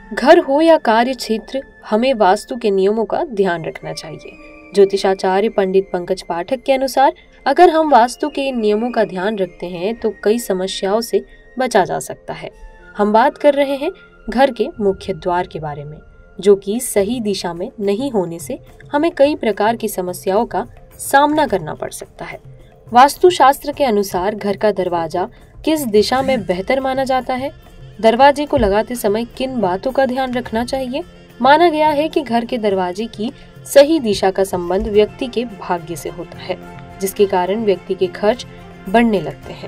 घर हो या कार्य क्षेत्र, हमें वास्तु के नियमों का ध्यान रखना चाहिए। ज्योतिषाचार्य पंडित पंकज पाठक के अनुसार अगर हम वास्तु के नियमों का ध्यान रखते हैं तो कई समस्याओं से बचा जा सकता है। हम बात कर रहे हैं घर के मुख्य द्वार के बारे में, जो कि सही दिशा में नहीं होने से हमें कई प्रकार की समस्याओं का सामना करना पड़ सकता है। वास्तु शास्त्र के अनुसार घर का दरवाजा किस दिशा में बेहतर माना जाता है? दरवाजे को लगाते समय किन बातों का ध्यान रखना चाहिए? माना गया है कि घर के दरवाजे की सही दिशा का संबंध व्यक्ति के भाग्य से होता है, जिसके कारण व्यक्ति के खर्च बढ़ने लगते हैं।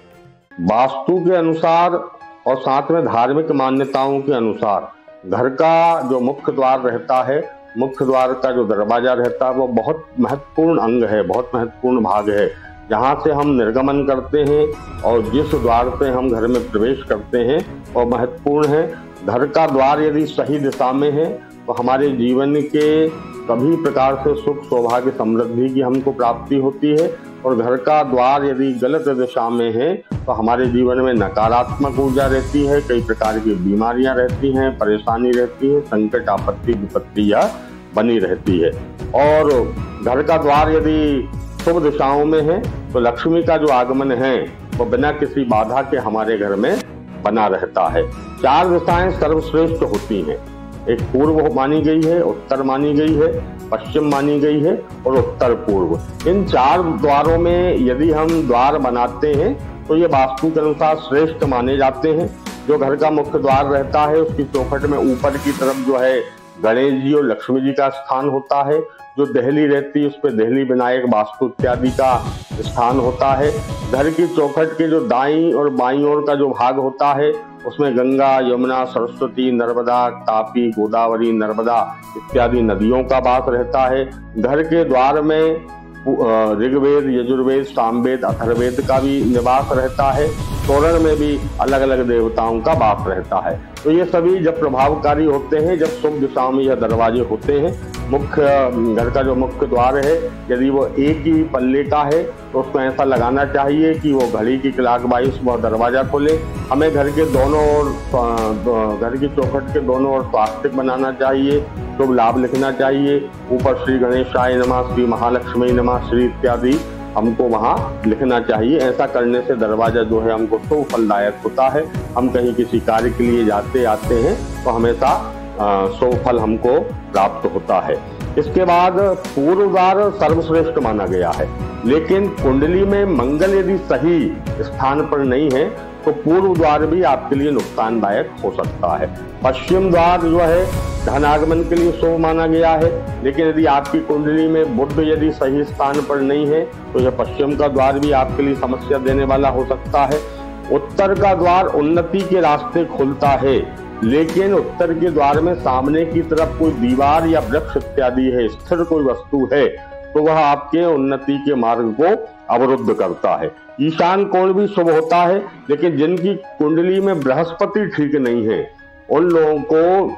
वास्तु के अनुसार और साथ में धार्मिक मान्यताओं के अनुसार घर का जो मुख्य द्वार रहता है, मुख्य द्वार का जो दरवाजा रहता है, वो बहुत महत्वपूर्ण अंग है, बहुत महत्वपूर्ण भाग है। जहाँ से हम निर्गमन करते हैं और जिस द्वार से हम घर में प्रवेश करते हैं वो महत्वपूर्ण है। घर का द्वार यदि सही दिशा में है तो हमारे जीवन के सभी प्रकार से सुख सौभाग्य समृद्धि की हमको प्राप्ति होती है, और घर का द्वार यदि गलत दिशा में है तो हमारे जीवन में नकारात्मक ऊर्जा रहती है, कई प्रकार की बीमारियां रहती हैं, परेशानी रहती है, संकट आपत्ति विपत्तियां बनी रहती है। और घर का द्वार यदि शुभ दिशाओं में है तो लक्ष्मी का जो आगमन है वो बिना किसी बाधा के हमारे घर में बना रहता है। 4 दिशाएं सर्वश्रेष्ठ होती हैं। एक पूर्व मानी गई है, उत्तर मानी गई है, पश्चिम मानी गई है और उत्तर पूर्व। इन 4 द्वारों में यदि हम द्वार बनाते हैं तो ये वास्तु के अनुसार श्रेष्ठ माने जाते हैं। जो घर का मुख्य द्वार रहता है उसकी चौखट में ऊपर की तरफ जो है गणेश जी और लक्ष्मी जी का स्थान होता है। जो देहली रहती है उस पर देहली विनायक वास्तु इत्यादि का स्थान होता है। घर की चौखट के जो दाईं और बाईं ओर का जो भाग होता है उसमें गंगा, यमुना, सरस्वती, नर्मदा, तापी, गोदावरी, नर्मदा इत्यादि नदियों का वास रहता है। घर के द्वार में ऋग्वेद, यजुर्वेद, सामवेद, अथर्ववेद का भी निवास रहता है। तोरण में भी अलग अलग देवताओं का वास रहता है। तो ये सभी जब प्रभावकारी होते हैं जब शुभ दिशा में यह दरवाजे होते हैं। मुख्य घर का जो मुख्य द्वार है यदि वो एक ही पल्ले का है तो उसको ऐसा लगाना चाहिए कि वो घड़ी की क्लॉकवाइज वह दरवाजा खोले। हमें घर के दोनों ओर, घर की चौखट के दोनों ओर स्वास्तिक बनाना चाहिए, शुभ लाभ लिखना चाहिए। ऊपर श्री गणेशाय नमः, श्री महालक्ष्मी नमः, श्री इत्यादि हमको वहाँ लिखना चाहिए। ऐसा करने से दरवाजा जो है हमको शुभ फलदायक होता है। हम कहीं किसी कार्य के लिए जाते आते हैं तो हमेशा शुभ फल हमको प्राप्त होता है। इसके बाद पूर्व द्वार सर्वश्रेष्ठ माना गया है, लेकिन कुंडली में मंगल यदि सही स्थान पर नहीं है तो पूर्व द्वार भी आपके लिए नुकसानदायक हो सकता है। पश्चिम द्वार जो है धन आगमन के लिए शुभ माना गया है, लेकिन यदि आपकी कुंडली में बुध यदि सही स्थान पर नहीं है तो यह पश्चिम का द्वार भी आपके लिए समस्या देने वाला हो सकता है। उत्तर का द्वार उन्नति के रास्ते खुलता है, लेकिन उत्तर के द्वार में सामने की तरफ कोई दीवार या वृक्ष इत्यादि है, स्थिर कोई वस्तु है, तो वह आपके उन्नति के मार्ग को अवरुद्ध करता है। ईशान कोण भी शुभ होता है, लेकिन जिनकी कुंडली में बृहस्पति ठीक नहीं है उन लोगों को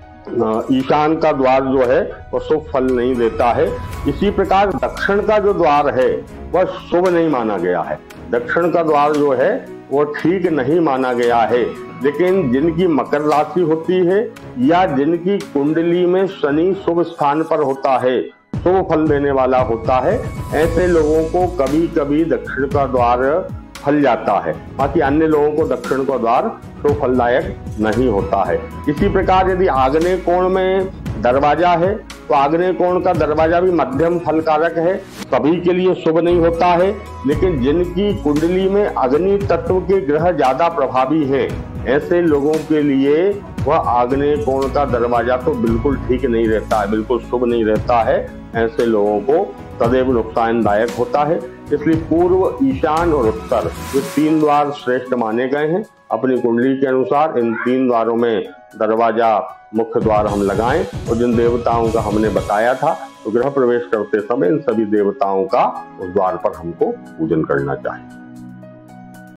ईशान का द्वार जो है वह शुभ फल नहीं देता है। इसी प्रकार दक्षिण का जो द्वार है वह शुभ नहीं माना गया है। दक्षिण का द्वार जो है वो ठीक नहीं माना गया है, लेकिन जिनकी मकर राशि होती है या जिनकी कुंडली में शनि शुभ स्थान पर होता है, शुभ फल देने वाला होता है, ऐसे लोगों को कभी कभी दक्षिण का द्वार फल जाता है। बाकी अन्य लोगों को दक्षिण का द्वार तो फलदायक नहीं होता है। इसी प्रकार यदि आग्नेय कोण में दरवाजा है तो आग्नेय कोण का दरवाजा भी मध्यम फलकारक है, सभी के लिए शुभ नहीं होता है, लेकिन जिनकी कुंडली में अग्नि तत्व के ग्रह ज्यादा प्रभावी हैं ऐसे लोगों के लिए वह आग्नेय कोण का दरवाजा तो बिल्कुल ठीक नहीं रहता है, बिल्कुल शुभ नहीं रहता है। ऐसे लोगों को सदैव नुकसानदायक होता है। इसलिए पूर्व, ईशान और उत्तर ये 3 द्वार श्रेष्ठ माने गए हैं। अपनी कुंडली के अनुसार इन 3 द्वारों में दरवाजा मुख्य द्वार हम लगाएं, और जिन देवताओं का हमने बताया था तो गृह प्रवेश करते समय इन सभी देवताओं का उस द्वार पर हमको पूजन करना चाहिए।